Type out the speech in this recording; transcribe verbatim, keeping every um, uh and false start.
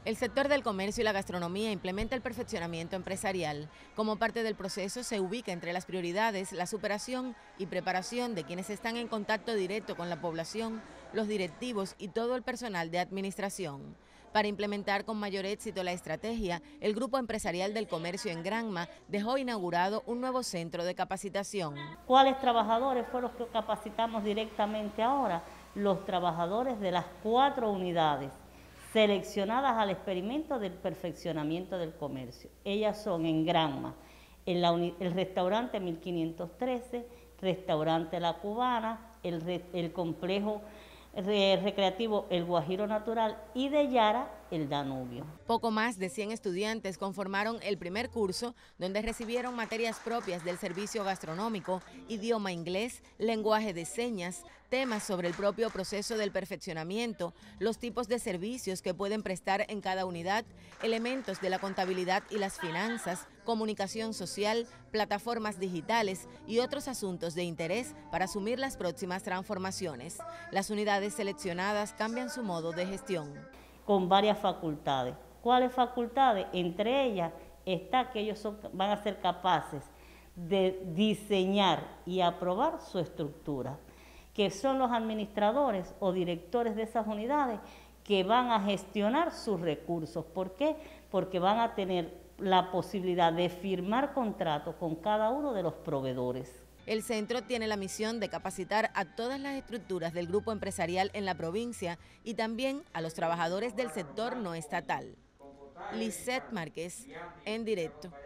El sector del comercio y la gastronomía implementa el perfeccionamiento empresarial. Como parte del proceso se ubica entre las prioridades la superación y preparación de quienes están en contacto directo con la población, los directivos y todo el personal de administración. Para implementar con mayor éxito la estrategia, el Grupo Empresarial del Comercio en Granma dejó inaugurado un nuevo centro de capacitación. ¿Cuáles trabajadores fueron los que capacitamos directamente ahora? Los trabajadores de las cuatro unidades seleccionadas al experimento del perfeccionamiento del comercio. Ellas son en Granma, en la el restaurante mil quinientos trece, restaurante La Cubana, el, re, el complejo re, recreativo El Guajiro Natural y de Yara, el Danubio. Poco más de cien estudiantes conformaron el primer curso, donde recibieron materias propias del servicio gastronómico, idioma inglés, lenguaje de señas, temas sobre el propio proceso del perfeccionamiento, los tipos de servicios que pueden prestar en cada unidad, elementos de la contabilidad y las finanzas, comunicación social, plataformas digitales y otros asuntos de interés para asumir las próximas transformaciones. Las unidades seleccionadas cambian su modo de gestión. Con varias facultades. ¿Cuáles facultades? Entre ellas está que ellos son, van a ser capaces de diseñar y aprobar su estructura, que son los administradores o directores de esas unidades que van a gestionar sus recursos. ¿Por qué? Porque van a tener la posibilidad de firmar contratos con cada uno de los proveedores. El centro tiene la misión de capacitar a todas las estructuras del grupo empresarial en la provincia y también a los trabajadores del sector no estatal. Lisette Márquez, en directo.